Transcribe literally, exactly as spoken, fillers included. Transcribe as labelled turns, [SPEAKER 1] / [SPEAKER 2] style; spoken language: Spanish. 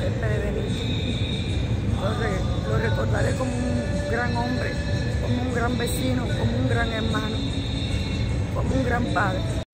[SPEAKER 1] Céspedes Benítez. Lo, re, lo recordaré como un gran hombre, como un gran vecino, como un gran hermano, como un gran padre.